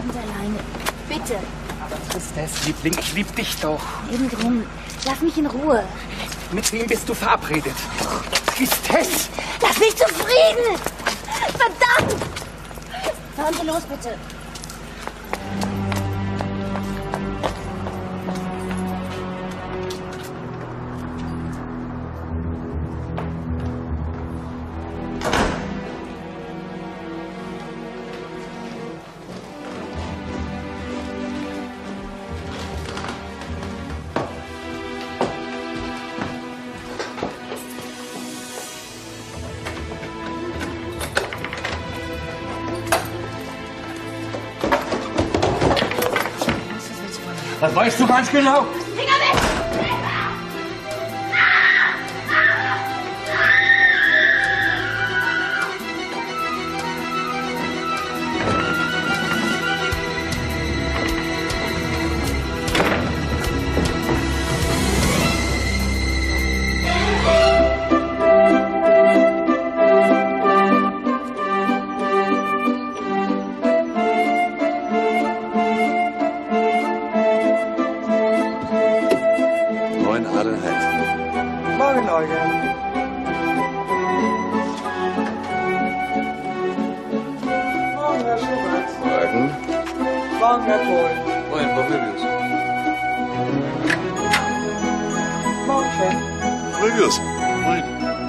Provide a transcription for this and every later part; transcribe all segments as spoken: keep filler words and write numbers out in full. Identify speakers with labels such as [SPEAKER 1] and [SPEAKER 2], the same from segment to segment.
[SPEAKER 1] Abend alleine. Bitte.
[SPEAKER 2] Aber Tristesse, Liebling, ich lieb dich doch.
[SPEAKER 1] Eben drum. Lass mich in Ruhe.
[SPEAKER 2] Mit wem bist du verabredet? Tristesse!
[SPEAKER 1] Lass mich zufrieden! Verdammt! Fahren Sie los, bitte.
[SPEAKER 2] Das weißt du ganz genau.
[SPEAKER 1] Finger weg!
[SPEAKER 3] Morgen, Eugen. Morgen, Herr Schubert.
[SPEAKER 4] Morgen.
[SPEAKER 3] Morgen, Herr Pohl.
[SPEAKER 4] Moin, Frau Möbius.
[SPEAKER 3] Morgen, Chef.
[SPEAKER 4] Möbius. Moin.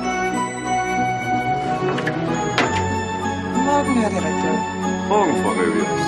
[SPEAKER 3] Morgen, Herr Direktor.
[SPEAKER 4] Morgen, Frau Möbius.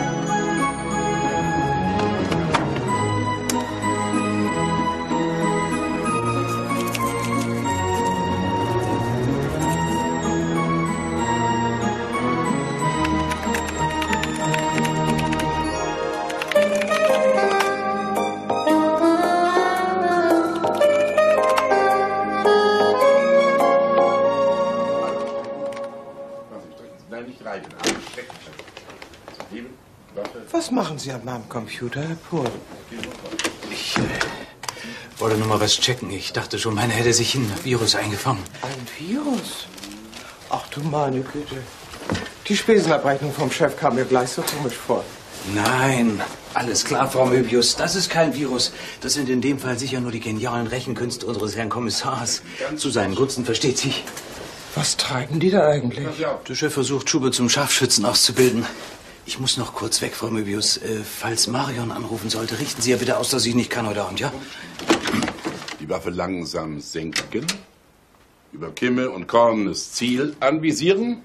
[SPEAKER 3] Was machen Sie an meinem Computer, Herr Pohl?
[SPEAKER 5] Ich äh, wollte nur mal was checken. Ich dachte schon, meiner hätte sich ein Virus eingefangen.
[SPEAKER 3] Ein Virus? Ach du meine Güte. Die Spesenabrechnung vom Chef kam mir gleich so komisch vor.
[SPEAKER 5] Nein, alles klar, Frau Möbius. Das ist kein Virus. Das sind in dem Fall sicher nur die genialen Rechenkünste unseres Herrn Kommissars. Zu seinen Gunsten, versteht sich.
[SPEAKER 3] Was treiben die da eigentlich?
[SPEAKER 5] Der Chef versucht, Schubert zum Scharfschützen auszubilden. Ich muss noch kurz weg, Frau Möbius. Äh, falls Marion anrufen sollte, richten Sie ja bitte aus, dass ich nicht kann heute Abend, ja?
[SPEAKER 4] Die Waffe langsam senken. Über Kimme und Korn das Ziel anvisieren.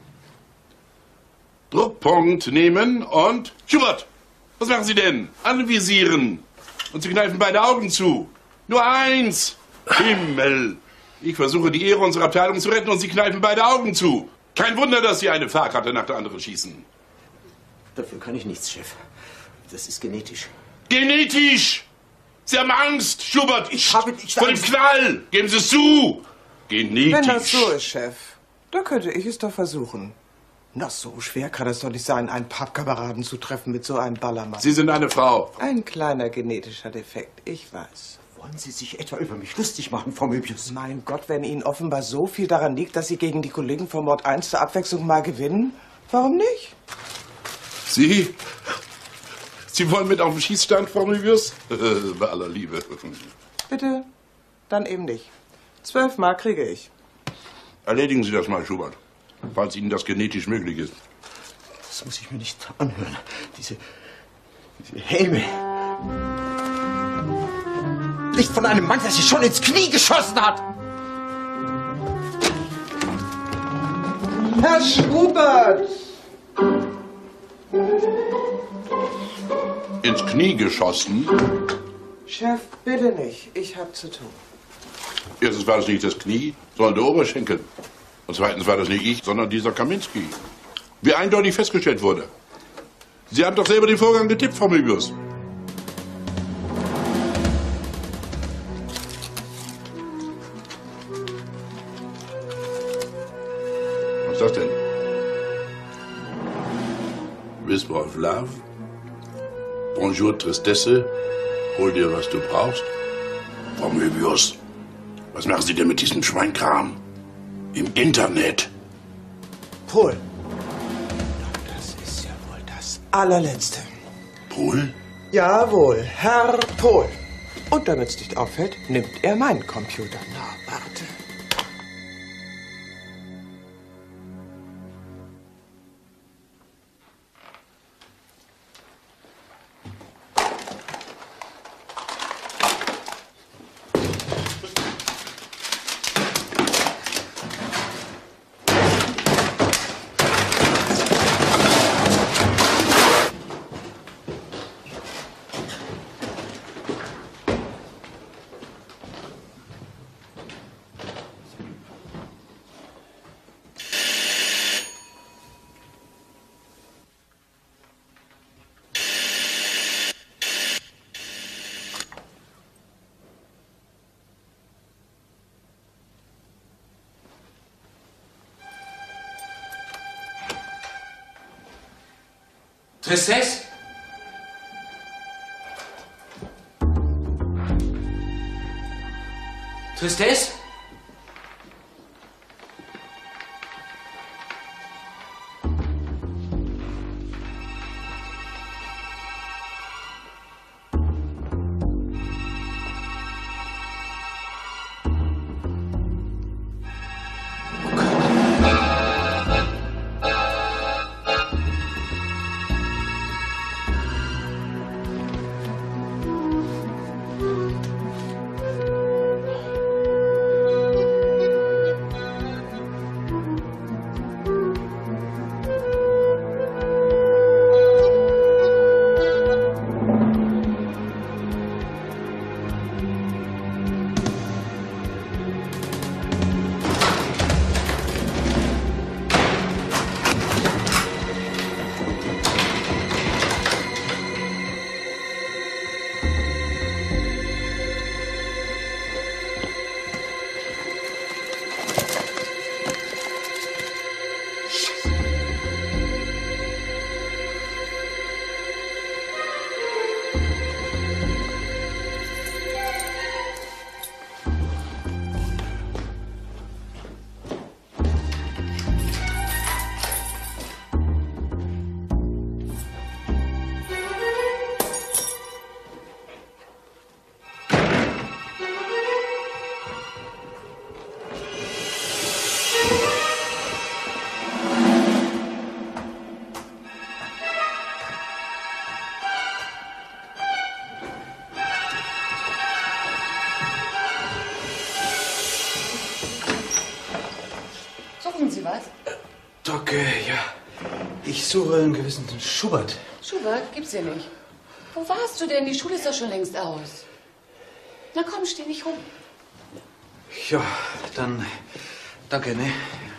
[SPEAKER 4] Druckpunkt nehmen und... Schubert! Was machen Sie denn? Anvisieren. Und Sie kneifen beide Augen zu. Nur eins. Himmel. Ich versuche, die Ehre unserer Abteilung zu retten und Sie kneifen beide Augen zu. Kein Wunder, dass Sie eine Fahrkarte nach der anderen schießen.
[SPEAKER 5] Dafür kann ich nichts, Chef. Das ist genetisch.
[SPEAKER 4] Genetisch! Sie haben Angst, Schubert!
[SPEAKER 3] Ich habe nicht
[SPEAKER 4] vor dem
[SPEAKER 3] Angst.
[SPEAKER 4] Knall! Geben Sie es zu! Genetisch!
[SPEAKER 3] Wenn das so ist, Chef, dann könnte ich es doch versuchen. Na, so schwer kann es doch nicht sein, einen Pappkameraden zu treffen mit so einem Ballermann.
[SPEAKER 4] Sie sind eine Frau.
[SPEAKER 3] Ein kleiner genetischer Defekt, ich weiß.
[SPEAKER 5] Wollen Sie sich etwa über mich lustig machen, Frau Möbius?
[SPEAKER 3] Mein Gott, wenn Ihnen offenbar so viel daran liegt, dass Sie gegen die Kollegen von Mord eins zur Abwechslung mal gewinnen, warum nicht?
[SPEAKER 4] Sie? Sie wollen mit auf den Schießstand, Frau Möbius? Bei aller Liebe.
[SPEAKER 3] Bitte, dann eben nicht. Zwölf Mark kriege ich.
[SPEAKER 4] Erledigen Sie das mal, Schubert. Falls Ihnen das genetisch möglich ist.
[SPEAKER 5] Das muss ich mir nicht anhören. Diese, diese Helme. Nicht von einem Mann, der sich schon ins Knie geschossen hat.
[SPEAKER 3] Herr Schubert!
[SPEAKER 4] Ins Knie geschossen?
[SPEAKER 3] Chef, bitte nicht. Ich hab zu tun.
[SPEAKER 4] Erstens war das nicht das Knie, sondern der Oberschenkel. Und zweitens war das nicht ich, sondern dieser Kaminski. Wie eindeutig festgestellt wurde. Sie haben doch selber den Vorgang getippt, Frau Möbius. Was ist das denn? Whisper of Love. Bonjour, Tristesse. Hol dir, was du brauchst. Frau Möbius, was machen Sie denn mit diesem Schweinkram? Im Internet.
[SPEAKER 3] Pohl. Das ist ja wohl das allerletzte.
[SPEAKER 4] Pohl?
[SPEAKER 3] Jawohl, Herr Pohl. Und damit es nicht auffällt, nimmt er meinen Computer. Na, warte.
[SPEAKER 5] Tristesse? Tristesse?
[SPEAKER 6] Suchen Sie was?
[SPEAKER 5] Doc, äh, ja. Ich suche einen gewissen Schubert.
[SPEAKER 6] Schubert? Gibt's hier nicht. Wo warst du denn? Die Schule ist doch schon längst aus. Na komm, steh nicht rum.
[SPEAKER 5] Ja, dann danke, ne?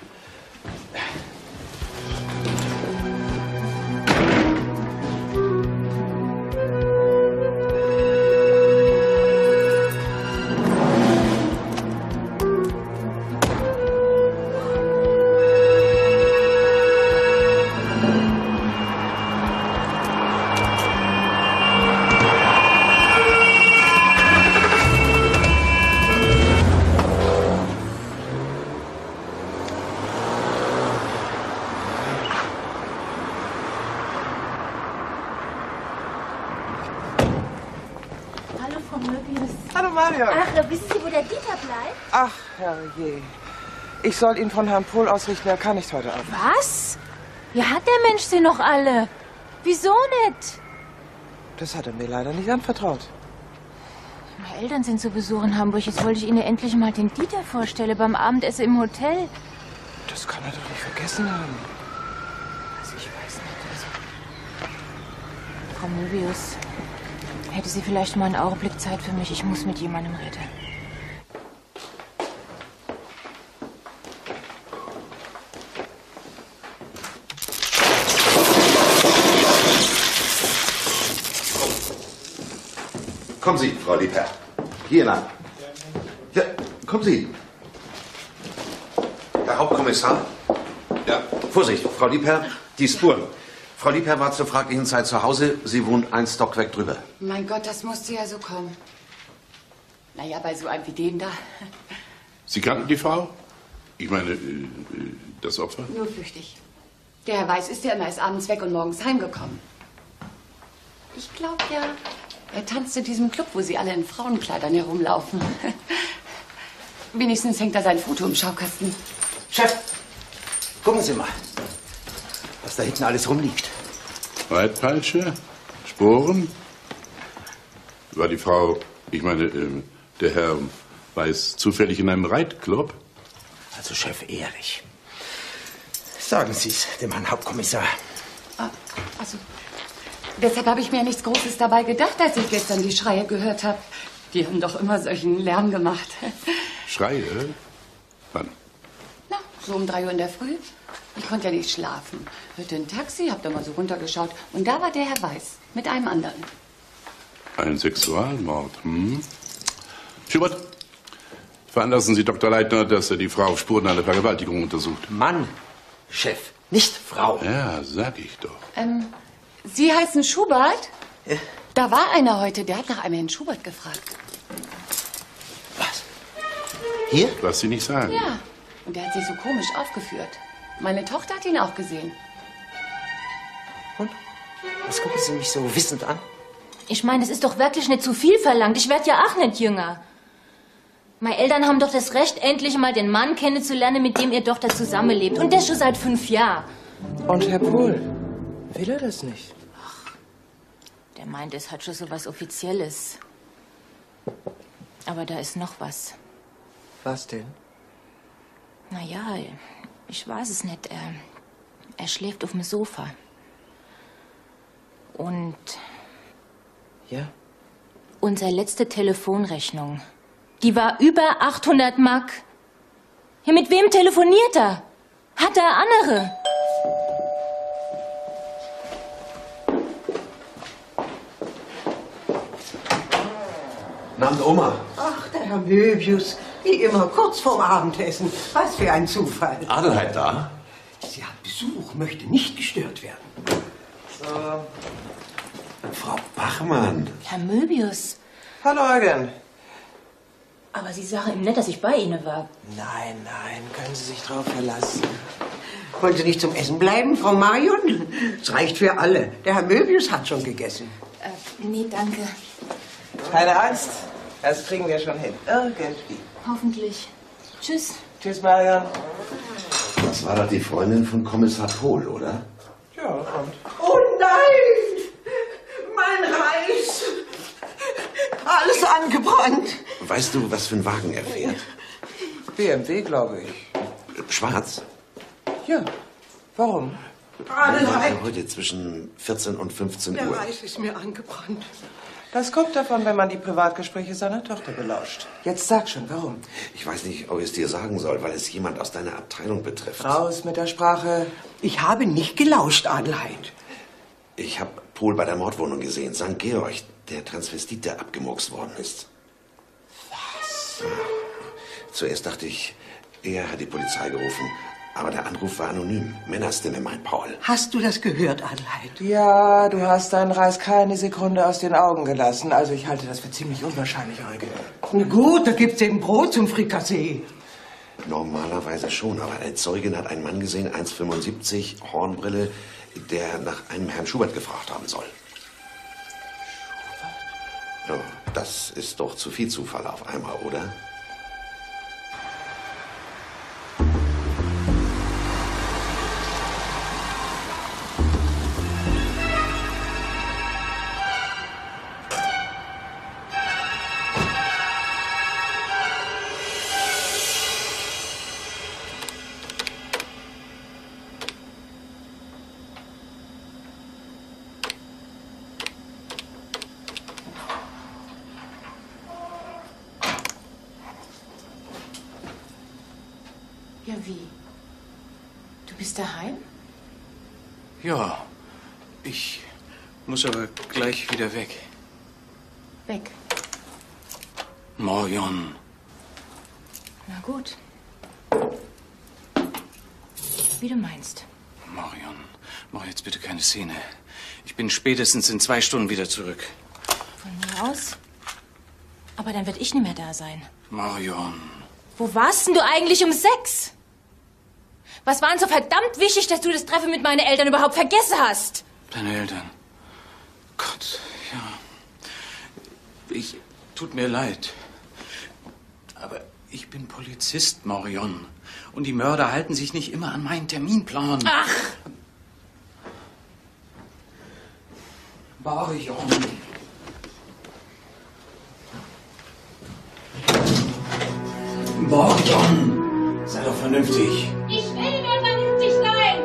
[SPEAKER 3] Hallo Mario.
[SPEAKER 1] Ach, wissen Sie, wo der Dieter bleibt?
[SPEAKER 3] Ach, herrje. Ich soll ihn von Herrn Pohl ausrichten, er kann nicht heute Abend.
[SPEAKER 1] Was? Ja, hat der Mensch sie noch alle? Wieso nicht?
[SPEAKER 3] Das hat er mir leider nicht anvertraut.
[SPEAKER 1] Meine Eltern sind zu Besuch in Hamburg. Jetzt wollte ich Ihnen endlich mal den Dieter vorstellen beim Abendessen im Hotel.
[SPEAKER 3] Das kann er doch nicht vergessen haben.
[SPEAKER 1] Also ich weiß nicht. Also. Frau Möbius, hätte sie vielleicht mal einen Augenblick Zeit für mich? Ich muss mit jemandem reden.
[SPEAKER 7] Kommen Sie, Frau Liebherr. Hier lang. Ja, kommen Sie. Herr Hauptkommissar? Ja. Vorsicht, Frau Liebherr, die Spuren. Frau Liebherr war zur fraglichen Zeit zu Hause. Sie wohnt ein Stockwerk drüber.
[SPEAKER 6] Mein Gott, das musste ja so kommen. Naja, bei so einem wie dem da.
[SPEAKER 4] Sie kannten die Frau? Ich meine, äh, das Opfer?
[SPEAKER 6] Nur flüchtig. Der Herr Weiß ist ja immer erst abends weg und morgens heimgekommen. Ich glaube ja, er tanzt in diesem Club, wo sie alle in Frauenkleidern herumlaufen. Wenigstens hängt da sein Foto im Schaukasten.
[SPEAKER 5] Chef, gucken Sie mal, was da hinten alles rumliegt.
[SPEAKER 4] Reitpeitsche? Sporen? War die Frau, ich meine, äh, der Herr Weiß zufällig in einem Reitclub?
[SPEAKER 5] Also, Chef, ehrlich. Sagen Sie es dem Herrn Hauptkommissar.
[SPEAKER 6] Ah, also, deshalb habe ich mir nichts Großes dabei gedacht, als ich gestern die Schreie gehört habe. Die haben doch immer solchen Lärm gemacht.
[SPEAKER 4] Schreie? Wann?
[SPEAKER 6] Na, so um drei Uhr in der Früh. Ich konnte ja nicht schlafen. Hörte ein Taxi, hab da mal so runtergeschaut. Und da war der Herr Weiß mit einem anderen.
[SPEAKER 4] Ein Sexualmord, hm? Schubert, veranlassen Sie Doktor Leitner, dass er die Frau auf Spuren einer Vergewaltigung untersucht.
[SPEAKER 5] Mann, Chef, nicht Frau.
[SPEAKER 4] Ja, sag ich doch.
[SPEAKER 6] Ähm, Sie heißen Schubert?
[SPEAKER 5] Ja.
[SPEAKER 6] Da war einer heute, der hat nach einem Herrn Schubert gefragt.
[SPEAKER 5] Was? Hier?
[SPEAKER 4] Lass sie nicht sagen.
[SPEAKER 6] Ja, und der hat sich so komisch aufgeführt. Meine Tochter hat ihn auch gesehen.
[SPEAKER 5] Und? Was gucken Sie mich so wissend an?
[SPEAKER 1] Ich meine, das ist doch wirklich nicht zu viel verlangt. Ich werde ja auch nicht jünger. Meine Eltern haben doch das Recht, endlich mal den Mann kennenzulernen, mit dem ihr Tochter zusammenlebt. Und das schon seit fünf Jahren.
[SPEAKER 3] Und Herr Pohl, will er das nicht?
[SPEAKER 1] Der meint, es hat schon so was Offizielles. Aber da ist noch was.
[SPEAKER 3] Was denn?
[SPEAKER 1] Naja, ich weiß es nicht. Er, er schläft auf dem Sofa. Und
[SPEAKER 3] Ja?
[SPEAKER 1] unsere letzte Telefonrechnung, die war über achthundert Mark. Ja, mit wem telefoniert er? Hat er andere?
[SPEAKER 7] Abend, Oma.
[SPEAKER 8] Ach, der Herr Möbius, wie immer, kurz vorm Abendessen. Was für ein Zufall.
[SPEAKER 7] Adelheid da?
[SPEAKER 8] Sie hat Besuch, möchte nicht gestört werden.
[SPEAKER 3] So.
[SPEAKER 7] Frau Bachmann.
[SPEAKER 1] Herr Möbius.
[SPEAKER 3] Hallo, Eugen.
[SPEAKER 1] Aber Sie sagen ihm nicht, dass ich bei Ihnen war.
[SPEAKER 3] Nein, nein, können Sie sich drauf verlassen.
[SPEAKER 8] Wollen Sie nicht zum Essen bleiben, Frau Marion? Es reicht für alle. Der Herr Möbius hat schon gegessen.
[SPEAKER 1] Äh, nee, danke.
[SPEAKER 3] Keine Angst, das kriegen wir schon hin. Irgendwie.
[SPEAKER 1] Hoffentlich. Tschüss.
[SPEAKER 3] Tschüss, Marion.
[SPEAKER 7] Das war doch die Freundin von Kommissar Pohl, oder?
[SPEAKER 3] Ja, und?
[SPEAKER 8] Oh nein! Mein Reis! Alles angebrannt.
[SPEAKER 7] Weißt du, was für ein Wagen er fährt?
[SPEAKER 3] B M W, glaube ich.
[SPEAKER 7] Schwarz?
[SPEAKER 3] Ja. Warum?
[SPEAKER 8] Adelheid,
[SPEAKER 7] Heute zwischen vierzehn und fünfzehn
[SPEAKER 8] der
[SPEAKER 7] Uhr.
[SPEAKER 8] Reis ist mir angebrannt.
[SPEAKER 3] Das kommt davon, wenn man die Privatgespräche seiner Tochter belauscht. Jetzt sag schon, warum?
[SPEAKER 7] Ich weiß nicht, ob ich es dir sagen soll, weil es jemand aus deiner Abteilung betrifft.
[SPEAKER 3] Raus mit der Sprache.
[SPEAKER 8] Ich habe nicht gelauscht, Adelheid.
[SPEAKER 7] Ich habe Pohl bei der Mordwohnung gesehen, Sankt Georg, der Transvestit, der abgemurkst worden ist.
[SPEAKER 3] Was?
[SPEAKER 7] Zuerst dachte ich, er hat die Polizei gerufen. Aber der Anruf war anonym. Männerstimme, meint Paul.
[SPEAKER 8] Hast du das gehört, Adelheid?
[SPEAKER 3] Ja, du hast deinen Reis keine Sekunde aus den Augen gelassen. Also ich halte das für ziemlich unwahrscheinlich, Eugen.
[SPEAKER 8] Na gut, da gibt's eben Brot zum Frikassee.
[SPEAKER 7] Normalerweise schon, aber eine Zeugin hat einen Mann gesehen, eins Komma fünfundsiebzig, Hornbrille, der nach einem Herrn Schubert gefragt haben soll. Schubert? Ja, das ist doch zu viel Zufall auf einmal, oder?
[SPEAKER 1] Ja, wie? Du bist daheim?
[SPEAKER 5] Ja, ich muss aber gleich wieder weg.
[SPEAKER 1] Weg.
[SPEAKER 5] Marion.
[SPEAKER 1] Na gut. Wie du meinst.
[SPEAKER 5] Marion, mach jetzt bitte keine Szene. Ich bin spätestens in zwei Stunden wieder zurück.
[SPEAKER 1] Von mir aus? Aber dann werd ich nicht mehr da sein.
[SPEAKER 5] Marion.
[SPEAKER 1] Wo warst denn du eigentlich um sechs? Was war denn so verdammt wichtig, dass du das Treffen mit meinen Eltern überhaupt vergessen hast?
[SPEAKER 5] Deine Eltern. Gott, ja. Ich... Tut mir leid. Aber ich bin Polizist, Marion. Und die Mörder halten sich nicht immer an meinen Terminplan.
[SPEAKER 1] Ach!
[SPEAKER 5] Marion. Marion! Sei doch vernünftig.
[SPEAKER 1] Ich will nur vernünftig sein!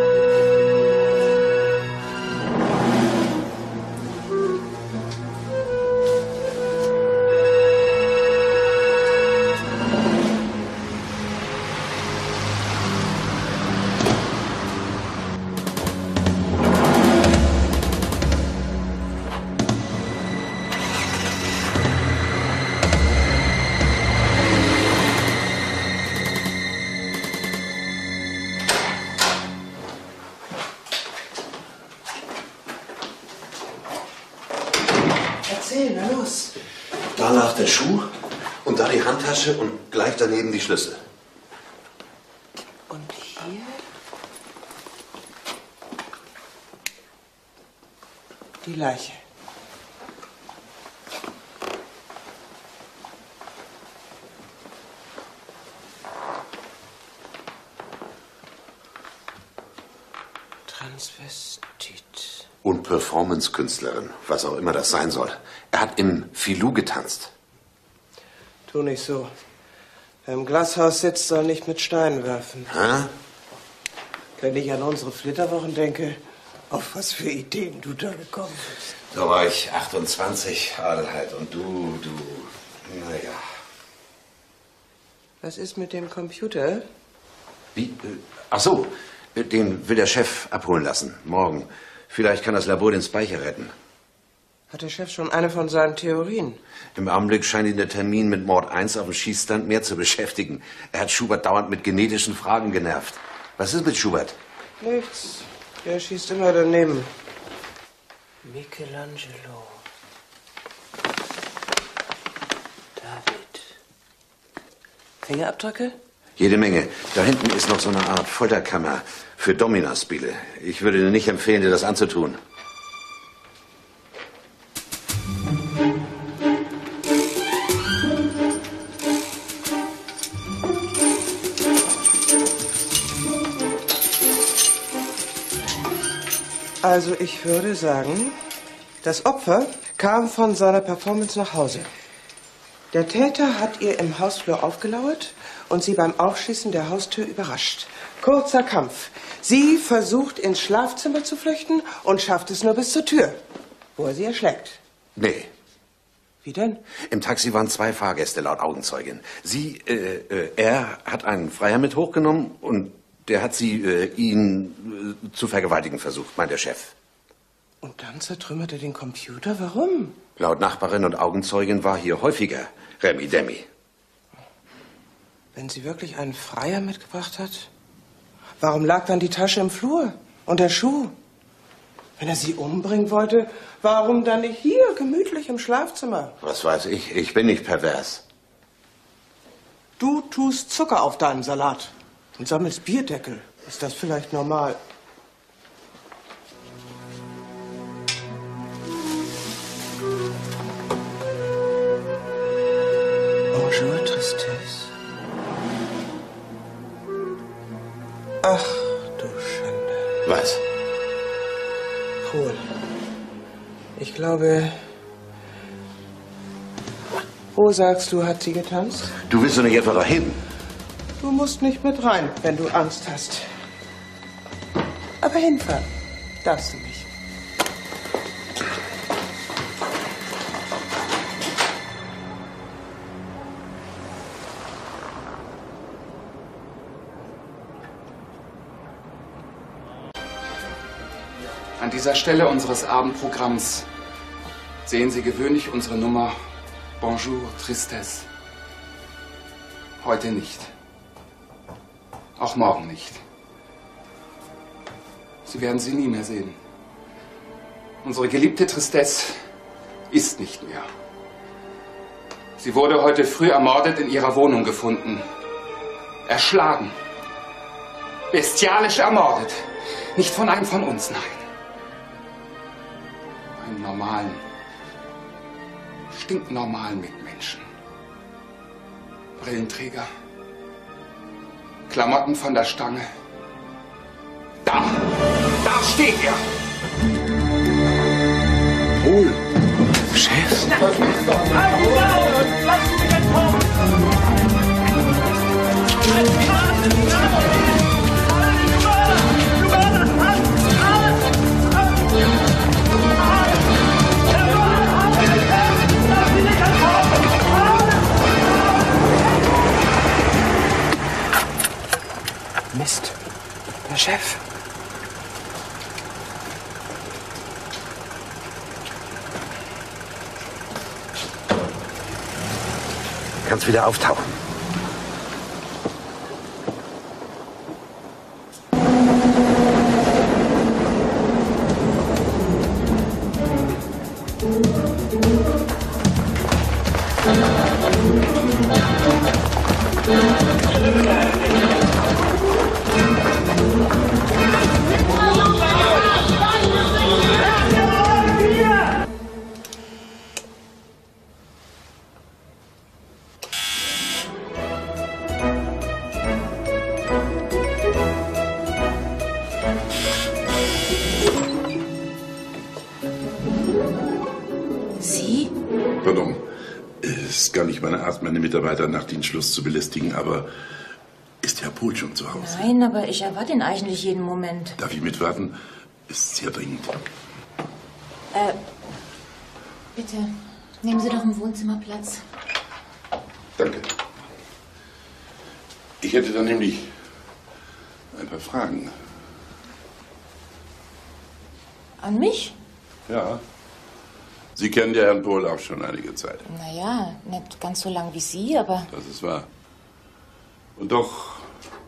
[SPEAKER 3] Erzähl, na los.
[SPEAKER 7] Da lag der Schuh und da die Handtasche und gleich daneben die Schlüssel.
[SPEAKER 3] Und hier? Die Leiche. Transvestit.
[SPEAKER 7] Und Performance-Künstlerin, was auch immer das sein soll. Er hat im Filou getanzt.
[SPEAKER 3] Tu nicht so. Wer im Glashaus sitzt, soll nicht mit Steinen werfen.
[SPEAKER 7] Hä?
[SPEAKER 3] Wenn ich an unsere Flitterwochen denke, auf was für Ideen du da gekommen bist.
[SPEAKER 7] Da war ich achtundzwanzig, Adelheid. Und du, du, naja.
[SPEAKER 3] Was ist mit dem Computer?
[SPEAKER 7] Wie? Äh, Ach so, äh, den will der Chef abholen lassen. Morgen. Vielleicht kann das Labor den Speicher retten.
[SPEAKER 3] Hat der Chef schon eine von seinen Theorien?
[SPEAKER 7] Im Augenblick scheint ihn der Termin mit Mord eins auf dem Schießstand mehr zu beschäftigen. Er hat Schubert dauernd mit genetischen Fragen genervt. Was ist mit Schubert?
[SPEAKER 3] Nichts. Der schießt immer daneben. Michelangelo. David. Fingerabdrücke?
[SPEAKER 7] Jede Menge. Da hinten ist noch so eine Art Folterkammer für Domina-Spiele. Ich würde dir nicht empfehlen, dir das anzutun.
[SPEAKER 3] Also ich würde sagen, das Opfer kam von seiner Performance nach Hause. Der Täter hat ihr im Hausflur aufgelauert und sie beim Aufschließen der Haustür überrascht. Kurzer Kampf. Sie versucht, ins Schlafzimmer zu flüchten und schafft es nur bis zur Tür, wo er sie erschlägt.
[SPEAKER 7] Nee.
[SPEAKER 3] Wie denn?
[SPEAKER 7] Im Taxi waren zwei Fahrgäste, laut Augenzeugin. Sie, äh, äh, er hat einen Freier mit hochgenommen und der hat sie, äh, ihn äh, zu vergewaltigen versucht, meint der Chef.
[SPEAKER 3] Und dann zertrümmert er den Computer? Warum?
[SPEAKER 7] Laut Nachbarin und Augenzeugin war hier häufiger Remi Demi.
[SPEAKER 3] Wenn sie wirklich einen Freier mitgebracht hat, warum lag dann die Tasche im Flur und der Schuh? Wenn er sie umbringen wollte, warum dann nicht hier, gemütlich im Schlafzimmer?
[SPEAKER 7] Was weiß ich, ich bin nicht pervers.
[SPEAKER 3] Du tust Zucker auf deinen Salat und sammelst Bierdeckel. Ist das vielleicht normal? Bonjour, Tristesse. Ach, du Schande.
[SPEAKER 7] Was?
[SPEAKER 3] Cool. Ich glaube... Wo sagst du, hat sie getanzt?
[SPEAKER 7] Du willst doch nicht etwa dahin?
[SPEAKER 3] Du musst nicht mit rein, wenn du Angst hast. Aber hinfahren darfst du nicht.
[SPEAKER 2] An dieser Stelle unseres Abendprogramms sehen Sie gewöhnlich unsere Nummer Bonjour, Tristesse. Heute nicht. Auch morgen nicht. Sie werden sie nie mehr sehen. Unsere geliebte Tristesse ist nicht mehr. Sie wurde heute früh ermordet in ihrer Wohnung gefunden. Erschlagen. Bestialisch ermordet. Nicht von einem von uns, nein. Einen normalen, stinknormalen Mitmenschen. Brillenträger, Klamotten von der Stange. Da! Da steht er!
[SPEAKER 7] Pohl!
[SPEAKER 5] Chef!
[SPEAKER 9] Lassen Sie den Kopf!
[SPEAKER 3] Mist. Der Chef.
[SPEAKER 7] Kannst wieder auftauchen.
[SPEAKER 1] Sie?
[SPEAKER 4] Pardon. Es ist gar nicht meine Art, meine Mitarbeiter nach Dienstschluss zu belästigen, aber ist Herr Pohl schon zu Hause?
[SPEAKER 1] Nein, aber ich erwarte ihn eigentlich jeden Moment.
[SPEAKER 4] Darf ich mitwarten? Ist sehr dringend.
[SPEAKER 1] Äh, bitte, nehmen Sie doch im Wohnzimmer Platz.
[SPEAKER 4] Danke. Ich hätte dann nämlich ein paar Fragen.
[SPEAKER 1] An mich?
[SPEAKER 4] Ja. Sie kennen ja Herrn Pohl auch schon einige Zeit.
[SPEAKER 1] Naja, nicht ganz so lang wie Sie, aber...
[SPEAKER 4] Das ist wahr. Und doch,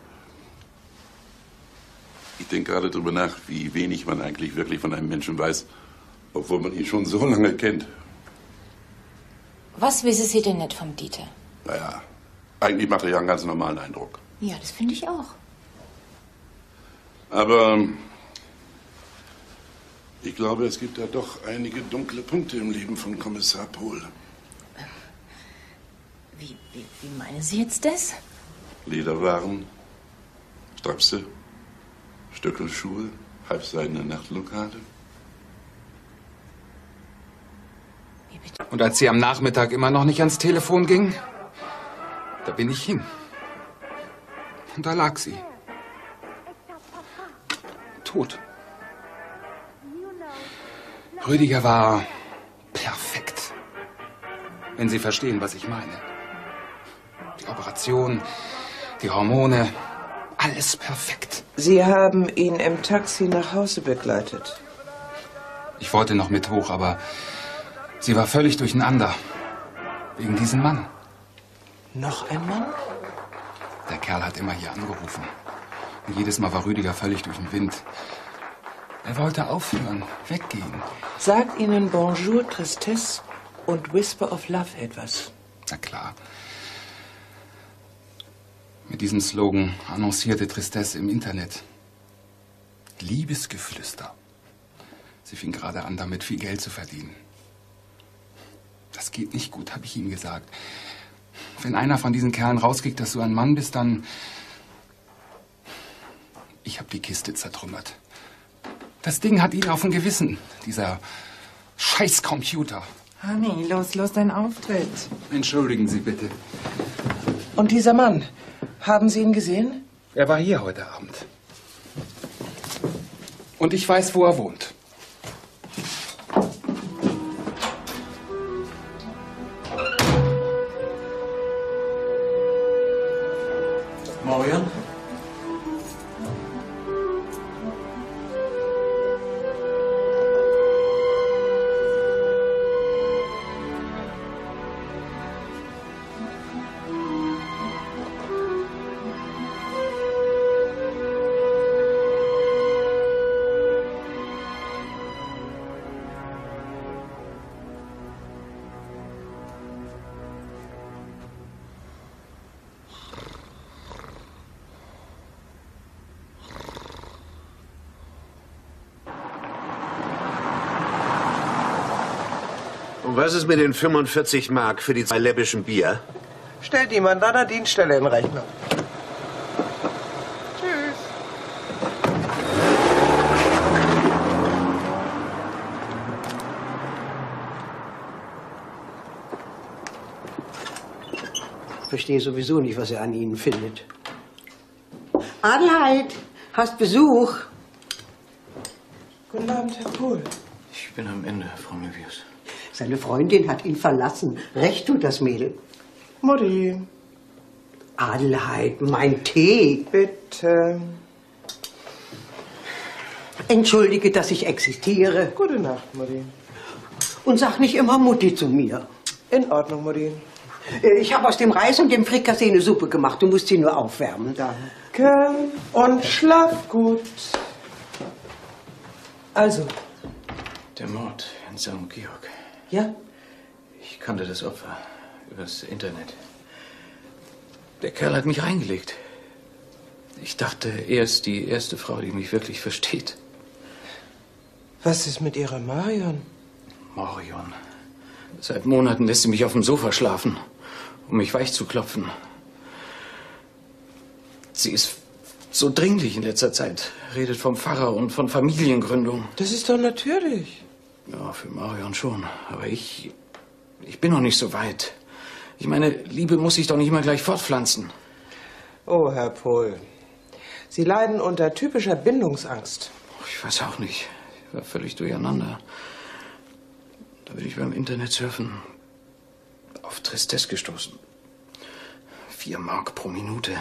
[SPEAKER 4] ich denke gerade darüber nach, wie wenig man eigentlich wirklich von einem Menschen weiß, obwohl man ihn schon so lange kennt.
[SPEAKER 1] Was wissen Sie denn nicht vom Dieter?
[SPEAKER 4] Naja, eigentlich macht er ja einen ganz normalen Eindruck.
[SPEAKER 1] Ja, das finde ich auch.
[SPEAKER 4] Aber ich glaube, es gibt da doch einige dunkle Punkte im Leben von Kommissar Pohl.
[SPEAKER 1] Wie, wie, wie meinen Sie jetzt das?
[SPEAKER 4] Lederwaren, Strapse, Stöckelschuhe, halbseidene Nachtlokale.
[SPEAKER 2] Und als sie am Nachmittag immer noch nicht ans Telefon ging, da bin ich hin. Und da lag sie. Tot. Rüdiger war perfekt. Wenn Sie verstehen, was ich meine. Die Operation, die Hormone, alles perfekt.
[SPEAKER 3] Sie haben ihn im Taxi nach Hause begleitet.
[SPEAKER 2] Ich wollte noch mit hoch, aber sie war völlig durcheinander. Wegen diesem Mann.
[SPEAKER 3] Noch ein Mann?
[SPEAKER 2] Der Kerl hat immer hier angerufen. Und jedes Mal war Rüdiger völlig durch den Wind. Er wollte aufhören, weggehen.
[SPEAKER 3] Sagt Ihnen Bonjour, Tristesse und Whisper of Love etwas?
[SPEAKER 2] Na klar. Mit diesem Slogan annoncierte Tristesse im Internet. Liebesgeflüster. Sie fing gerade an, damit viel Geld zu verdienen. Das geht nicht gut, habe ich ihm gesagt. Wenn einer von diesen Kerlen rauskriegt, dass du ein Mann bist, dann... Ich habe die Kiste zertrümmert. Das Ding hat ihn auf dem Gewissen, dieser Scheißcomputer.
[SPEAKER 3] Honey, los, los, dein Auftritt.
[SPEAKER 2] Entschuldigen Sie bitte.
[SPEAKER 3] Und dieser Mann, haben Sie ihn gesehen?
[SPEAKER 2] Er war hier heute Abend. Und ich weiß, wo er wohnt.
[SPEAKER 5] Marion?
[SPEAKER 7] Und was ist mit den fünfundvierzig Mark für die zwei läppischen Bier?
[SPEAKER 3] Stellt jemand an der Dienststelle in Rechnung. Tschüss.
[SPEAKER 8] Ich verstehe sowieso nicht, was er an Ihnen findet. Adelheid, hast Besuch?
[SPEAKER 3] Guten Abend, Herr Pohl.
[SPEAKER 5] Ich bin am Ende, Frau Möbius.
[SPEAKER 8] Seine Freundin hat ihn verlassen. Recht tut das Mädel.
[SPEAKER 3] Mutti.
[SPEAKER 8] Adelheid, mein Tee.
[SPEAKER 3] Bitte.
[SPEAKER 8] Entschuldige, dass ich existiere.
[SPEAKER 3] Gute Nacht, Mutti.
[SPEAKER 8] Und sag nicht immer Mutti zu mir.
[SPEAKER 3] In Ordnung, Mutti.
[SPEAKER 8] Ich habe aus dem Reis und dem Frikassee eine Suppe gemacht. Du musst sie nur aufwärmen.
[SPEAKER 3] Danke. Und schlaf gut. Also.
[SPEAKER 5] Der Mord in Sankt Georg.
[SPEAKER 3] Ja?
[SPEAKER 5] Ich kannte das Opfer übers Internet. Der Kerl hat mich reingelegt. Ich dachte, er ist die erste Frau, die mich wirklich versteht.
[SPEAKER 3] Was ist mit Ihrer Marion?
[SPEAKER 5] Marion. Seit Monaten lässt sie mich auf dem Sofa schlafen, um mich weich zu klopfen. Sie ist so dringlich in letzter Zeit. Redet vom Pfarrer und von Familiengründung.
[SPEAKER 3] Das ist doch natürlich.
[SPEAKER 5] Ja, für Marion schon. Aber ich... Ich bin noch nicht so weit. Ich meine, Liebe muss sich doch nicht immer gleich fortpflanzen.
[SPEAKER 3] Oh, Herr Pohl. Sie leiden unter typischer Bindungsangst.
[SPEAKER 5] Ich weiß auch nicht. Ich war völlig durcheinander. Da bin ich beim Internetsurfen auf Tristesse gestoßen. Vier Mark pro Minute.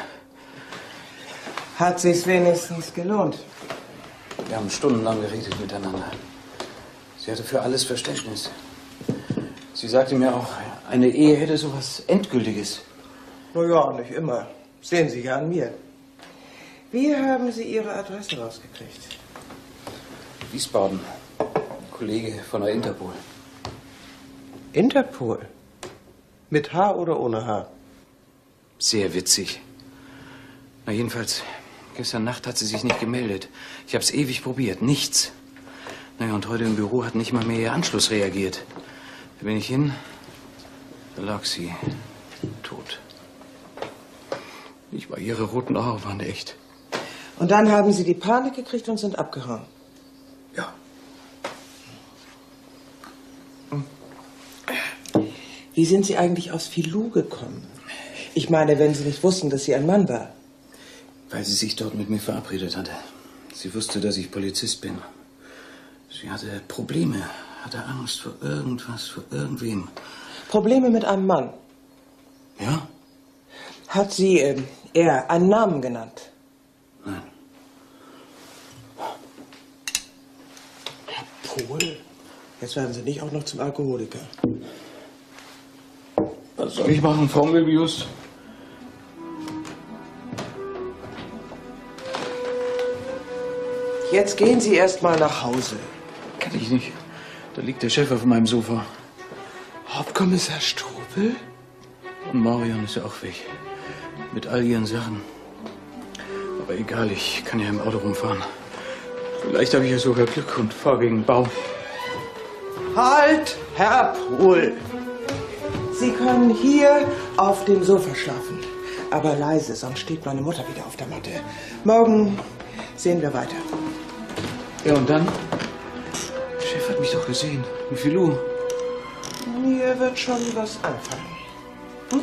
[SPEAKER 3] Hat sich's wenigstens gelohnt?
[SPEAKER 5] Wir haben stundenlang geredet miteinander. Sie hatte für alles Verständnis. Sie sagte mir auch, eine Ehe hätte sowas Endgültiges.
[SPEAKER 3] Na ja, nicht immer. Sehen Sie ja an mir. Wie haben Sie Ihre Adresse rausgekriegt?
[SPEAKER 5] Wiesbaden. Kollege von der Interpol.
[SPEAKER 3] Interpol? Mit H oder ohne H?
[SPEAKER 5] Sehr witzig. Na jedenfalls, gestern Nacht hat sie sich nicht gemeldet. Ich hab's ewig probiert. Nichts. Naja, und heute im Büro hat nicht mal mehr ihr Anschluss reagiert. Da bin ich hin, da lag sie tot. Ich war ihre roten Haare waren echt.
[SPEAKER 3] Und dann haben Sie die Panik gekriegt und sind abgehauen?
[SPEAKER 5] Ja.
[SPEAKER 3] Wie sind Sie eigentlich aus Filou gekommen? Ich meine, wenn Sie nicht wussten, dass sie ein Mann war.
[SPEAKER 5] Weil sie sich dort mit mir verabredet hatte. Sie wusste, dass ich Polizist bin. Sie hatte Probleme, hatte Angst vor irgendwas, vor irgendwem.
[SPEAKER 3] Probleme mit einem Mann?
[SPEAKER 5] Ja?
[SPEAKER 3] Hat sie, äh, er, einen Namen genannt?
[SPEAKER 5] Nein.
[SPEAKER 3] Herr Pohl, jetzt werden Sie nicht auch noch zum Alkoholiker.
[SPEAKER 5] Was soll ich machen, Frau Möbius?
[SPEAKER 3] Jetzt gehen Sie erst mal nach Hause.
[SPEAKER 5] Kann ich nicht. Da liegt der Chef auf meinem Sofa.
[SPEAKER 3] Hauptkommissar Strobel?
[SPEAKER 5] Und Marion ist ja auch weg. Mit all ihren Sachen. Aber egal, ich kann ja im Auto rumfahren. Vielleicht habe ich ja sogar Glück und fahre gegen den Baum.
[SPEAKER 3] Halt, Herr Pohl! Sie können hier auf dem Sofa schlafen. Aber leise, sonst steht meine Mutter wieder auf der Matte. Morgen sehen wir weiter.
[SPEAKER 5] Ja, und dann? Der Chef hat mich doch gesehen. In Filou.
[SPEAKER 3] Mir wird schon was anfangen. Hm?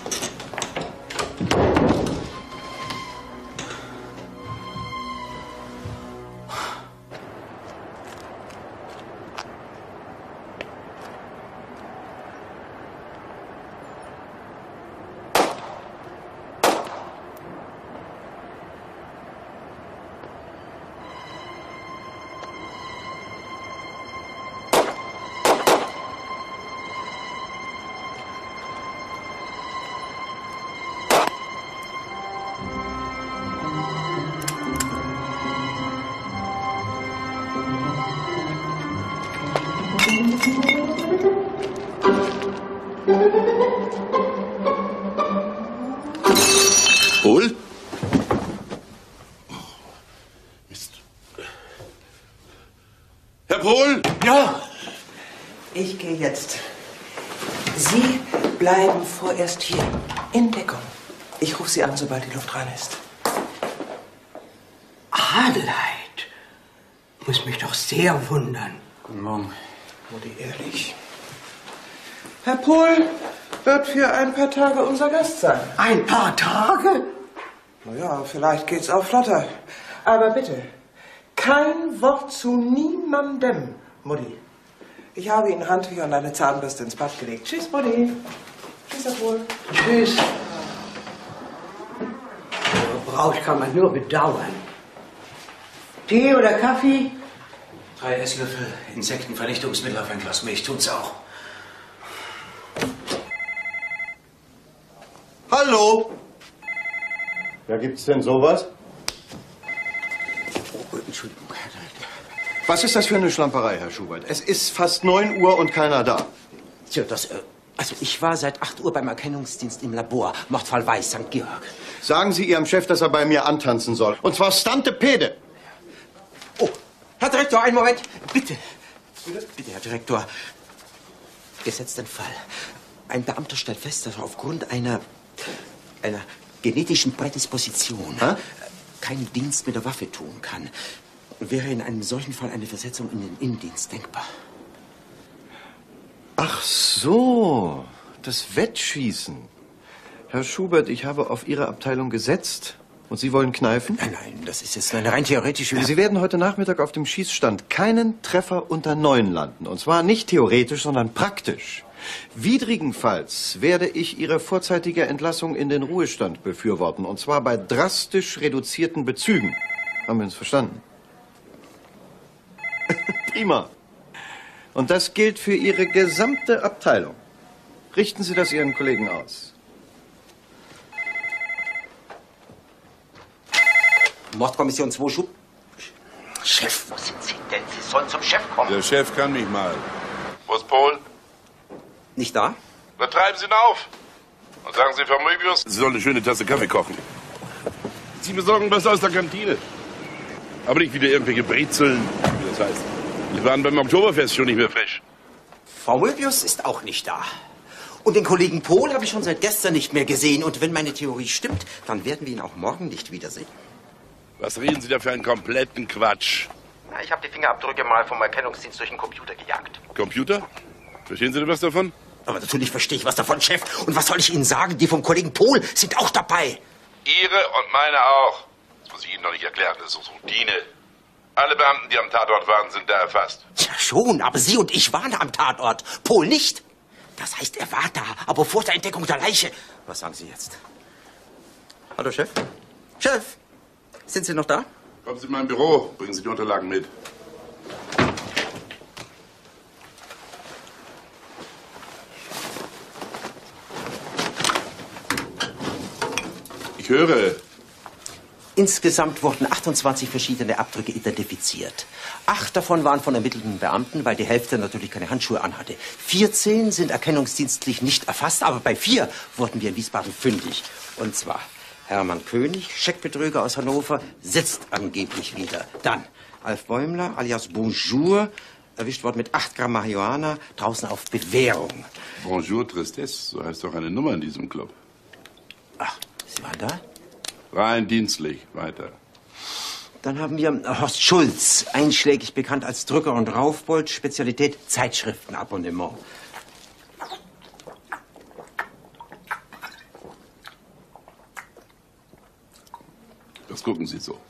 [SPEAKER 4] Pohl? Mist. Herr Pohl?
[SPEAKER 5] Ja!
[SPEAKER 3] Ich gehe jetzt. Sie bleiben vorerst hier, in Deckung. Ich rufe Sie an, sobald die Luft rein ist.
[SPEAKER 8] Adelheid, muss mich doch sehr wundern.
[SPEAKER 5] Guten Morgen.
[SPEAKER 3] Mutti, ehrlich. Herr Pohl wird für ein paar Tage unser Gast sein.
[SPEAKER 8] Ein paar Tage?
[SPEAKER 3] Na ja, vielleicht geht's auch flotter. Aber bitte, kein Wort zu niemandem, Mutti. Ich habe Ihnen Handtücher und eine Zahnbürste ins Bad gelegt. Tschüss, Mutti. Tschüss, Herr Pohl.
[SPEAKER 8] Tschüss. Brauch kann man nur bedauern. Tee oder Kaffee?
[SPEAKER 5] Drei Esslöffel Insektenvernichtungsmittel auf ein Glas Milch tut's auch.
[SPEAKER 9] Hallo? Ja, gibt's denn sowas?
[SPEAKER 8] Oh, Entschuldigung, Herr Direktor.
[SPEAKER 9] Was ist das für eine Schlamperei, Herr Schubert? Es ist fast neun Uhr und keiner da.
[SPEAKER 10] Tja, das, äh, also ich war seit acht Uhr beim Erkennungsdienst im Labor. Mordfall Weiß, Sankt Georg.
[SPEAKER 9] Sagen Sie Ihrem Chef, dass er bei mir antanzen soll. Und zwar Stante Pede.
[SPEAKER 10] Oh, Herr Direktor, einen Moment. Bitte. Bitte, Bitte Herr Direktor. Gesetzten Fall. Ein Beamter stellt fest, dass er aufgrund einer, einer genetischen Prädisposition
[SPEAKER 9] Hä?
[SPEAKER 10] keinen Dienst mit der Waffe tun kann. Wäre in einem solchen Fall eine Versetzung in den Innendienst denkbar.
[SPEAKER 9] Ach so, das Wettschießen. Herr Schubert, ich habe auf Ihre Abteilung gesetzt. Und Sie wollen kneifen?
[SPEAKER 10] Nein, nein, das ist jetzt eine rein theoretische...
[SPEAKER 9] Sie werden heute Nachmittag auf dem Schießstand keinen Treffer unter neun landen. Und zwar nicht theoretisch, sondern praktisch. Widrigenfalls werde ich Ihre vorzeitige Entlassung in den Ruhestand befürworten. Und zwar bei drastisch reduzierten Bezügen. Haben wir uns verstanden? Prima. Und das gilt für Ihre gesamte Abteilung. Richten Sie das Ihren Kollegen aus.
[SPEAKER 10] Mordkommission zwei Schub... Chef, wo sind Sie denn? Sie sollen zum Chef kommen.
[SPEAKER 4] Der Chef kann mich mal. Wo ist Pohl?
[SPEAKER 10] Nicht da?
[SPEAKER 4] Dann treiben Sie ihn auf. Und sagen Sie, Frau Möbius, Sie sollen eine schöne Tasse Kaffee kochen. Sie besorgen was aus der Kantine. Aber nicht wieder irgendwelche Brezeln, wie das heißt. Die waren beim Oktoberfest schon nicht mehr frisch.
[SPEAKER 10] Frau Möbius ist auch nicht da. Und den Kollegen Pohl habe ich schon seit gestern nicht mehr gesehen. Und wenn meine Theorie stimmt, dann werden wir ihn auch morgen nicht wiedersehen.
[SPEAKER 4] Was reden Sie da für einen kompletten Quatsch?
[SPEAKER 10] Na, ich habe die Fingerabdrücke mal vom Erkennungsdienst durch den Computer gejagt.
[SPEAKER 4] Computer? Verstehen Sie denn was davon?
[SPEAKER 10] Aber natürlich verstehe ich was davon, Chef. Und was soll ich Ihnen sagen? Die vom Kollegen Pohl sind auch dabei.
[SPEAKER 4] Ihre und meine auch. Das muss ich Ihnen noch nicht erklären, das ist Routine. Alle Beamten, die am Tatort waren, sind da erfasst.
[SPEAKER 10] Ja, schon, aber Sie und ich waren am Tatort. Pohl nicht. Das heißt, er war da, aber vor der Entdeckung der Leiche. Was sagen Sie jetzt? Hallo, Chef? Chef, sind Sie noch da?
[SPEAKER 4] Kommen Sie in mein Büro, bringen Sie die Unterlagen mit. Ich höre.
[SPEAKER 10] Insgesamt wurden achtundzwanzig verschiedene Abdrücke identifiziert. Acht davon waren von ermittelnden Beamten, weil die Hälfte natürlich keine Handschuhe anhatte. vierzehn sind erkennungsdienstlich nicht erfasst, aber bei vier wurden wir in Wiesbaden fündig. Und zwar Hermann König, Scheckbetrüger aus Hannover, sitzt angeblich wieder. Dann Alf Bäumler, alias Bonjour, erwischt worden mit acht Gramm Marihuana, draußen auf Bewährung.
[SPEAKER 4] Bonjour Tristesse, so heißt doch eine Nummer in diesem Club.
[SPEAKER 10] Ach, Sie waren da?
[SPEAKER 4] Rein dienstlich, weiter.
[SPEAKER 10] Dann haben wir Horst Schulz, einschlägig bekannt als Drücker und Raufbold, Spezialität Zeitschriftenabonnement.
[SPEAKER 4] Was gucken Sie so?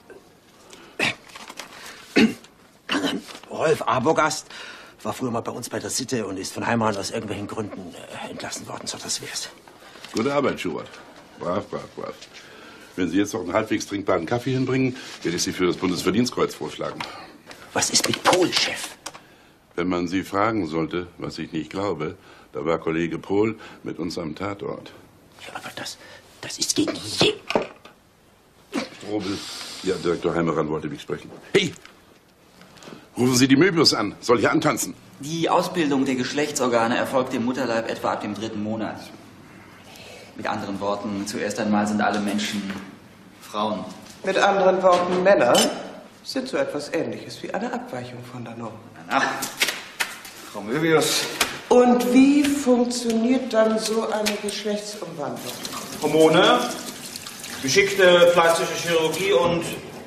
[SPEAKER 10] Rolf Arbogast war früher mal bei uns bei der Sitte und ist von Heimann aus irgendwelchen Gründen äh, entlassen worden. So, das wär's.
[SPEAKER 4] Gute Arbeit, Schubert. Brav, brav, brav. Wenn Sie jetzt noch einen halbwegs trinkbaren Kaffee hinbringen, werde ich Sie für das Bundesverdienstkreuz vorschlagen.
[SPEAKER 10] Was ist mit Pohl, Chef?
[SPEAKER 4] Wenn man Sie fragen sollte, was ich nicht glaube, da war Kollege Pohl mit uns am Tatort.
[SPEAKER 10] Ja, aber das, das ist gegen je...
[SPEAKER 4] Strobel, ja, Direktor Heimeran wollte mich sprechen. Hey, rufen Sie die Möbius an. Soll hier antanzen?
[SPEAKER 11] Die Ausbildung der Geschlechtsorgane erfolgt im Mutterleib etwa ab dem dritten Monat. Mit anderen Worten, zuerst einmal sind alle Menschen Frauen.
[SPEAKER 3] Mit anderen Worten, Männer sind so etwas Ähnliches wie eine Abweichung von der Norm.
[SPEAKER 11] Ach,
[SPEAKER 12] Frau Möbius.
[SPEAKER 3] Und wie funktioniert dann so eine Geschlechtsumwandlung?
[SPEAKER 12] Hormone, geschickte plastische Chirurgie und...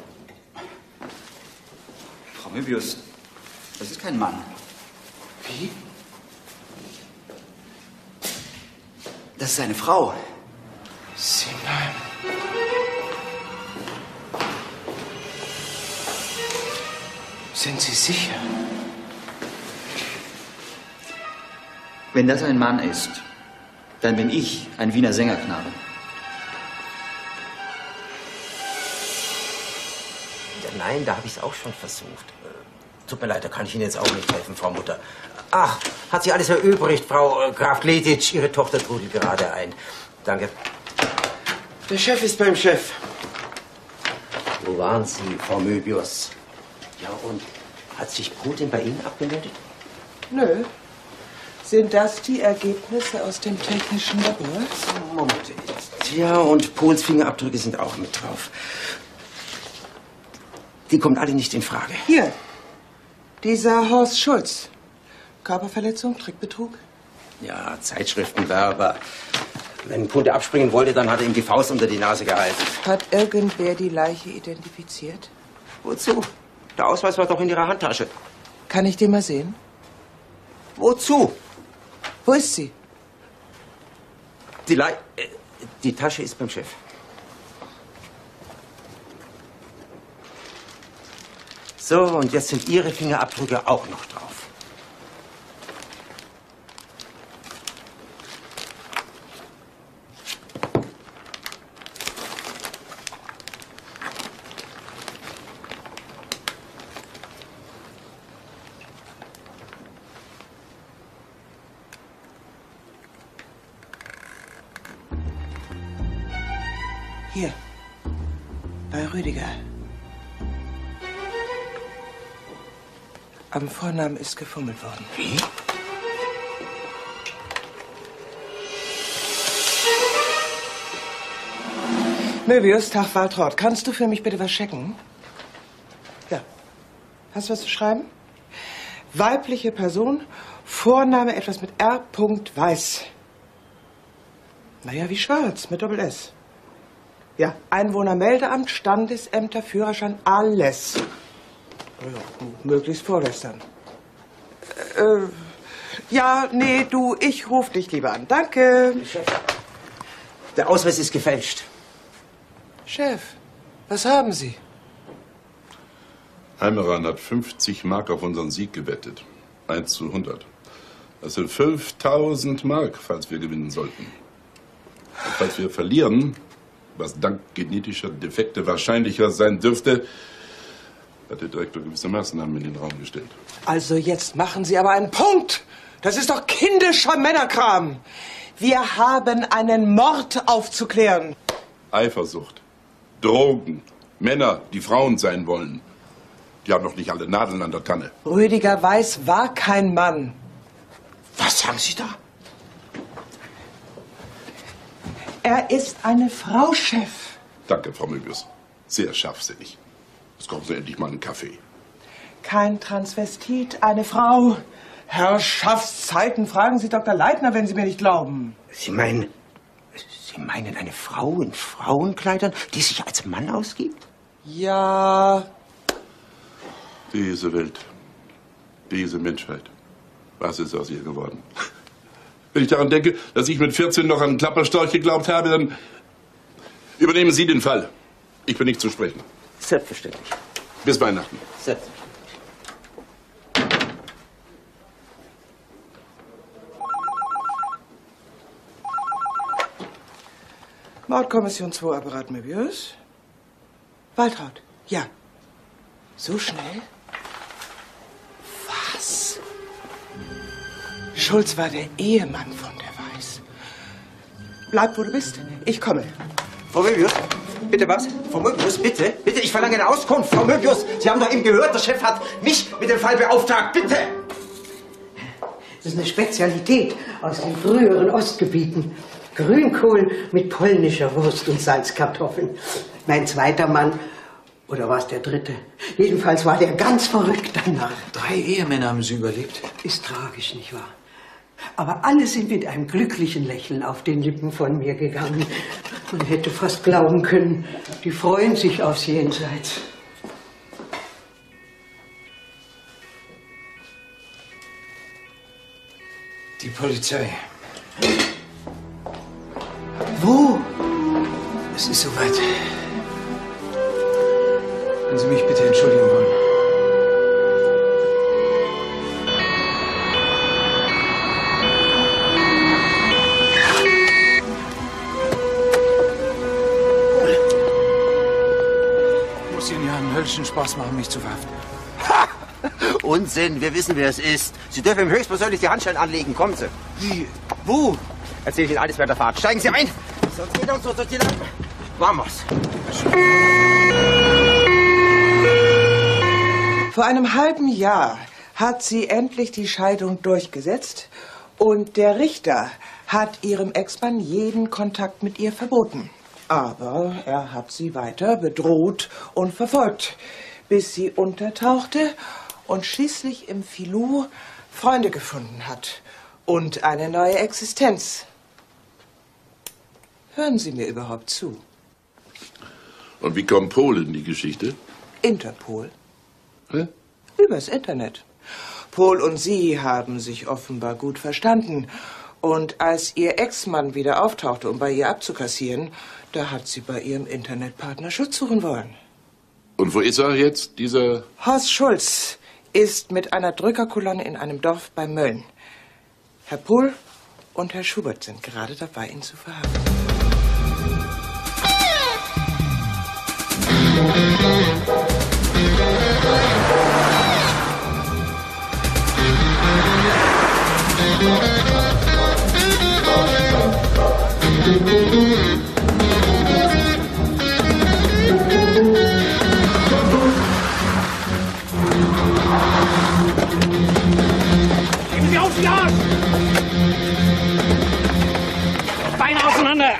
[SPEAKER 11] Frau Möbius, das ist kein Mann.
[SPEAKER 3] Wie?
[SPEAKER 11] Das ist eine Frau.
[SPEAKER 3] Simheim. Sind Sie sicher?
[SPEAKER 11] Wenn das ein Mann ist, dann bin ich ein Wiener Sängerknabe.
[SPEAKER 10] Ja, nein, da habe ich es auch schon versucht. Äh, tut mir leid, da kann ich Ihnen jetzt auch nicht helfen, Frau Mutter. Ach, hat sich alles erübrigt, Frau äh, Graf Letitsch. Ihre Tochter trudelt gerade ein. Danke.
[SPEAKER 3] Der Chef ist beim Chef.
[SPEAKER 10] Wo waren Sie, Frau Möbius? Ja, und hat sich Putin bei Ihnen abgemeldet?
[SPEAKER 3] Nö. Sind das die Ergebnisse aus dem technischen Labor?
[SPEAKER 10] Moment. Ja, und Pols Fingerabdrücke sind auch mit drauf. Die kommen alle nicht in Frage.
[SPEAKER 3] Hier. Dieser Horst Schulz. Körperverletzung, Trickbetrug?
[SPEAKER 10] Ja, Zeitschriftenwerber. Wenn ein Kunde abspringen wollte, dann hat er ihm die Faust unter die Nase gehalten.
[SPEAKER 3] Hat irgendwer die Leiche identifiziert?
[SPEAKER 10] Wozu? Der Ausweis war doch in Ihrer Handtasche.
[SPEAKER 3] Kann ich den mal sehen?
[SPEAKER 10] Wozu?
[SPEAKER 3] Wo ist sie?
[SPEAKER 10] Die Lei... Äh, die Tasche ist beim Chef. So, und jetzt sind Ihre Fingerabdrücke auch noch drauf.
[SPEAKER 3] Hier. Bei Rüdiger. Am Vornamen ist gefummelt worden.
[SPEAKER 10] Wie?
[SPEAKER 3] Möbius, Tag Waltraud. Kannst du für mich bitte was checken? Ja. Hast du was zu schreiben? Weibliche Person, Vorname etwas mit R. Weiß. Naja, wie schwarz, mit Doppel S. Ja, Einwohnermeldeamt, Standesämter, Führerschein, alles. Ja, möglichst vorgestern. Äh, ja, nee, du, ich ruf dich lieber an. Danke.
[SPEAKER 10] Chef, der Ausweis ist gefälscht.
[SPEAKER 3] Chef, was haben Sie?
[SPEAKER 4] Heimeran hat fünfzig Mark auf unseren Sieg gewettet. eins zu hundert. Das sind fünftausend Mark, falls wir gewinnen sollten. Und falls wir verlieren, was dank genetischer Defekte wahrscheinlicher sein dürfte, hat der Direktor gewisse Maßnahmen in den Raum gestellt.
[SPEAKER 3] Also jetzt machen Sie aber einen Punkt. Das ist doch kindischer Männerkram. Wir haben einen Mord aufzuklären.
[SPEAKER 4] Eifersucht, Drogen, Männer, die Frauen sein wollen. Die haben doch nicht alle Nadeln an der Tanne.
[SPEAKER 3] Rüdiger Weiß war kein Mann.
[SPEAKER 10] Was haben Sie da?
[SPEAKER 3] Er ist eine Frau, Chef.
[SPEAKER 4] Danke, Frau Möbius. Sehr scharfsinnig. Jetzt kochen Sie endlich mal einen Kaffee.
[SPEAKER 3] Kein Transvestit, eine Frau. Herrschaftszeiten, fragen Sie Doktor Leitner, wenn Sie mir nicht glauben.
[SPEAKER 10] Sie meinen, Sie meinen eine Frau in Frauenkleidern, die sich als Mann ausgibt?
[SPEAKER 3] Ja.
[SPEAKER 4] Diese Welt, diese Menschheit. Was ist aus ihr geworden? Wenn ich daran denke, dass ich mit vierzehn noch an Klapperstorch geglaubt habe, dann übernehmen Sie den Fall. Ich bin nicht zu sprechen.
[SPEAKER 10] Selbstverständlich.
[SPEAKER 4] Bis Weihnachten.
[SPEAKER 10] Selbstverständlich.
[SPEAKER 3] Mordkommission zwei, Apparat Möbius. Waltraud, ja. So schnell? Was? Schulz war der Ehemann von der Weiß. Bleib, wo du bist. Ich komme.
[SPEAKER 10] Frau Möbius, bitte was? Frau Möbius, bitte, bitte, ich verlange eine Auskunft. Frau Möbius, Sie haben doch eben gehört, der Chef hat mich mit dem Fall beauftragt. Bitte!
[SPEAKER 8] Das ist eine Spezialität aus den früheren Ostgebieten. Grünkohl mit polnischer Wurst und Salzkartoffeln. Mein zweiter Mann, oder war es der dritte? Jedenfalls war der ganz verrückt. alter Narr.
[SPEAKER 5] Drei Ehemänner haben Sie überlebt.
[SPEAKER 8] Ist tragisch, nicht wahr? Aber alle sind mit einem glücklichen Lächeln auf den Lippen von mir gegangen. Man hätte fast glauben können, die freuen sich aufs Jenseits.
[SPEAKER 5] Die Polizei.
[SPEAKER 8] Wo?
[SPEAKER 5] Es ist soweit. Wenn Sie mich bitte entschuldigen wollen. Muss Ihnen ja einen höllischen Spaß machen, mich zu verhaften.
[SPEAKER 10] Ha! Unsinn, wir wissen, wer es ist. Sie dürfen ihm höchstpersönlich die Handschellen anlegen. Kommen Sie.
[SPEAKER 5] Wie? Wo?
[SPEAKER 10] Erzähl ich Ihnen alles während der Fahrt. Steigen Sie ein. Sonst geht uns so die Lampe. Vamos.
[SPEAKER 3] Vor einem halben Jahr hat sie endlich die Scheidung durchgesetzt und der Richter hat ihrem Ex-Mann jeden Kontakt mit ihr verboten. Aber er hat sie weiter bedroht und verfolgt, bis sie untertauchte und schließlich im Filou Freunde gefunden hat und eine neue Existenz. Hören Sie mir überhaupt zu?
[SPEAKER 4] Und wie kommt Polen in die Geschichte?
[SPEAKER 3] Interpol.
[SPEAKER 4] Hä?
[SPEAKER 3] Übers Internet. Paul und sie haben sich offenbar gut verstanden. Und als ihr Ex-Mann wieder auftauchte, um bei ihr abzukassieren, da hat sie bei ihrem Internetpartner Schutz suchen wollen.
[SPEAKER 4] Und wo ist er jetzt, dieser...
[SPEAKER 3] Horst Schulz ist mit einer Drückerkolonne in einem Dorf bei Mölln. Herr Pohl und Herr Schubert sind gerade dabei, ihn zu verhaften.
[SPEAKER 13] Geben Sie auf, Sie Arsch! Beine auseinander!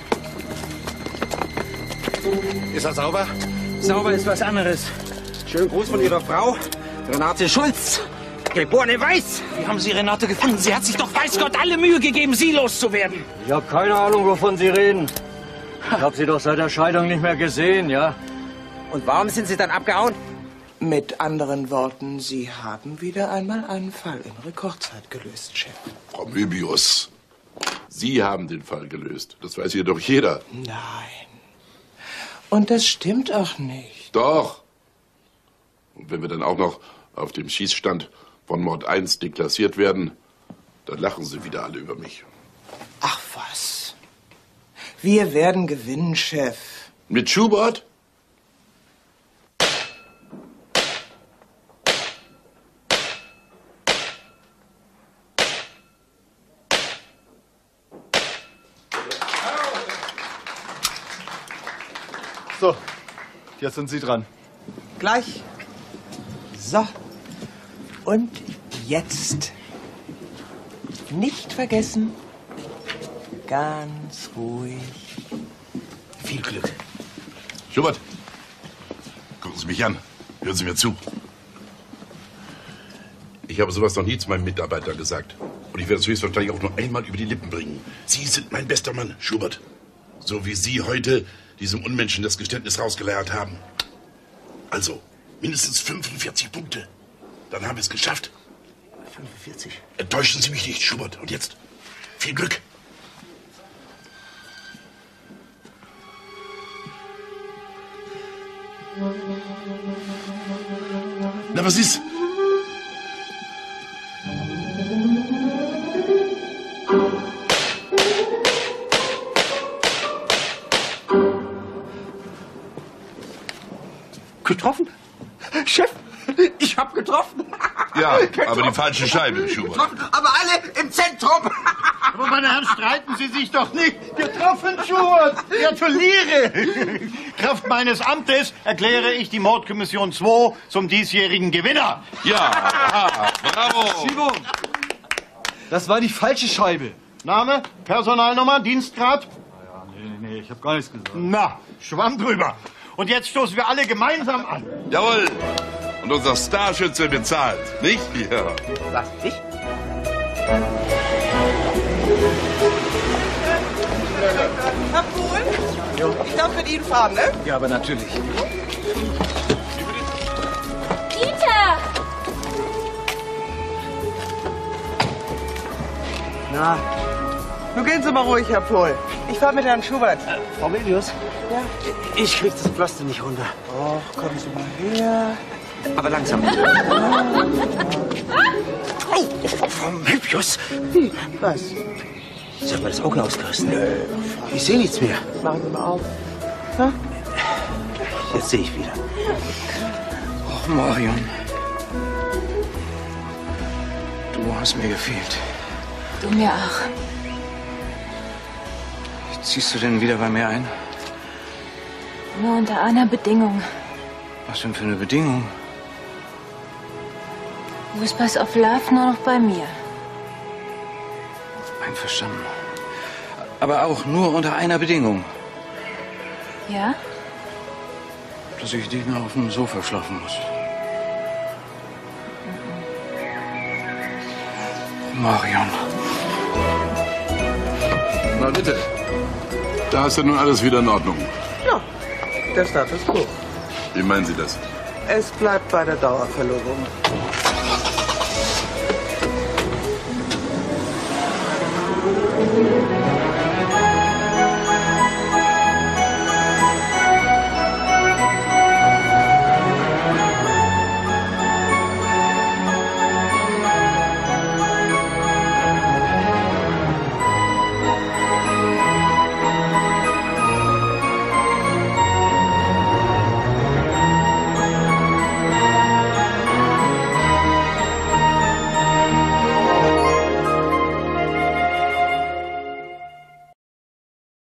[SPEAKER 10] Ist er sauber?
[SPEAKER 13] Sauber ist was anderes.
[SPEAKER 10] Schönen Gruß von Ihrer Frau, Renate Schulz, geborene Weiß.
[SPEAKER 13] Wie haben Sie Renate gefunden? Sie hat sich doch, weiß Gott, alle Mühe gegeben, Sie loszuwerden.
[SPEAKER 14] Ich habe keine Ahnung, wovon Sie reden. Ich habe Sie doch seit der Scheidung nicht mehr gesehen, ja?
[SPEAKER 10] Und warum sind Sie dann abgehauen?
[SPEAKER 3] Mit anderen Worten, Sie haben wieder einmal einen Fall in Rekordzeit gelöst, Chef.
[SPEAKER 4] Frau Möbius, Sie haben den Fall gelöst. Das weiß hier doch jeder.
[SPEAKER 3] Nein. Und das stimmt auch nicht.
[SPEAKER 4] Doch. Und wenn wir dann auch noch auf dem Schießstand von Mord eins deklassiert werden, dann lachen Sie wieder alle über mich.
[SPEAKER 3] Ach was. Wir werden gewinnen, Chef.
[SPEAKER 4] Mit Schubert?
[SPEAKER 9] So, jetzt sind Sie dran.
[SPEAKER 3] Gleich. So. Und jetzt. Nicht vergessen. Ganz ruhig.
[SPEAKER 4] Viel Glück. Schubert, gucken Sie mich an. Hören Sie mir zu. Ich habe sowas noch nie zu meinem Mitarbeiter gesagt. Und ich werde es höchstwahrscheinlich auch nur einmal über die Lippen bringen. Sie sind mein bester Mann, Schubert. So wie Sie heute diesem Unmenschen das Geständnis rausgeleiert haben. Also, mindestens fünfundvierzig Punkte. Dann haben wir es geschafft.
[SPEAKER 10] fünfundvierzig?
[SPEAKER 4] Enttäuschen Sie mich nicht, Schubert. Und jetzt viel Glück. Na, was ist?
[SPEAKER 10] Getroffen? Chef, ich hab getroffen.
[SPEAKER 4] Ja, aber die falsche Scheibe, Schubert.
[SPEAKER 10] Aber alle im Zentrum.
[SPEAKER 14] Aber meine Herren, streiten Sie sich doch nicht. Getroffen, Schubert. Gratuliere. Kraft meines Amtes erkläre ich die Mordkommission zwei zum diesjährigen Gewinner.
[SPEAKER 4] Ja, aha, bravo.
[SPEAKER 9] Schiebung. Das war die falsche Scheibe.
[SPEAKER 14] Name, Personalnummer, Dienstgrad? Ja, nee, nee, ich habe gar nichts gesagt. Na, Schwamm drüber. Und jetzt stoßen wir alle gemeinsam an.
[SPEAKER 4] Jawohl. Und unser Starschütze bezahlt, nicht? Ja.
[SPEAKER 3] Was, ich? Herr Pohl? Ich darf mit Ihnen fahren, ne?
[SPEAKER 5] Ja, aber natürlich.
[SPEAKER 1] Dieter!
[SPEAKER 3] Na, nun gehen Sie mal ruhig, Herr Pohl. Ich fahre mit Herrn Schubert.
[SPEAKER 10] Äh, Frau Melius?
[SPEAKER 3] Ja?
[SPEAKER 10] Ich krieg das Pflaster nicht runter.
[SPEAKER 3] Och, kommen Sie mal her.
[SPEAKER 10] Aber langsam. Oh, Frau Melius.
[SPEAKER 3] Wie? Was?
[SPEAKER 10] Sie haben mir das Auge ausgerissen. Ich sehe nichts mehr.
[SPEAKER 3] Machen Sie mal auf. Na?
[SPEAKER 10] Jetzt sehe ich wieder.
[SPEAKER 5] Och, Marion. Du hast mir gefehlt.
[SPEAKER 1] Du mir auch.
[SPEAKER 5] Ziehst du denn wieder bei mir ein?
[SPEAKER 1] Nur unter einer Bedingung.
[SPEAKER 5] Was denn für eine Bedingung?
[SPEAKER 1] Whispers of Love nur noch bei mir.
[SPEAKER 5] Einverstanden. Aber auch nur unter einer Bedingung.
[SPEAKER 1] Ja?
[SPEAKER 5] Dass ich dich noch auf dem Sofa schlafen muss. Marion.
[SPEAKER 4] Na bitte. Da ist ja nun alles wieder in Ordnung.
[SPEAKER 3] Ja, der Status quo.
[SPEAKER 4] Wie meinen Sie das?
[SPEAKER 3] Es bleibt bei der Dauerverlobung.